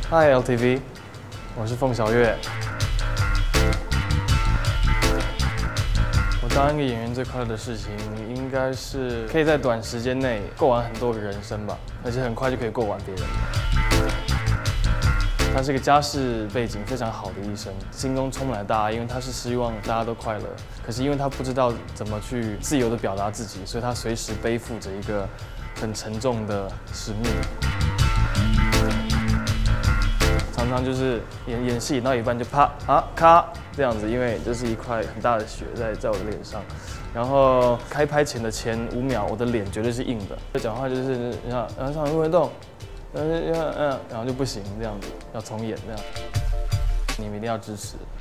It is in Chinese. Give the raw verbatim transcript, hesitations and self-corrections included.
Hi L T V， 我是凤小岳。我当一个演员最快乐的事情，应该是可以在短时间内过完很多个人生吧，而且很快就可以过完别人。他是个家世背景非常好的医生，心中充满了大爱，因为他是希望大家都快乐。可是因为他不知道怎么去自由地表达自己，所以他随时背负着一个很沉重的使命。常常就是演演戏演到一半就啪啊咔这样子，因为这是一块很大的血在在我的脸上。然后开拍前的前五秒，我的脸绝对是硬的，讲话就是你看，然后上不会动。嗯嗯，然后就不行，这样子要重演这样，你们一定要支持。